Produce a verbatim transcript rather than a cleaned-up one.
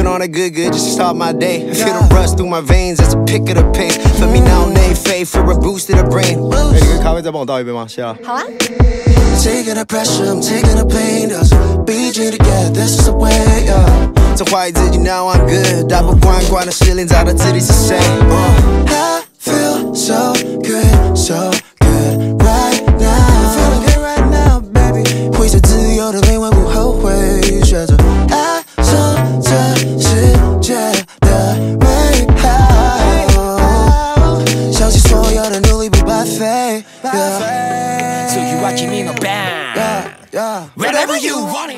on a good good just to start my day. I feel the rush through my veins, that's a pick of the pace. For me now, nay, faith for a boost to the brain. 哎，你跟咖啡再帮我倒一杯吗？谢了。好啊。Taking the pressure, I'm taking the pain. Us B G together, this is the way. Yeah. 这话语自己 now I'm good， 打不惯惯的失恋，找到自己是谁。I feel so good, so good right now. Feeling good right now, baby. 挥着自由的灵魂不后悔，学着爱上这世界的美好，相信所有的努力不白费。So you watching me in the back, yeah, yeah. Wherever you want it.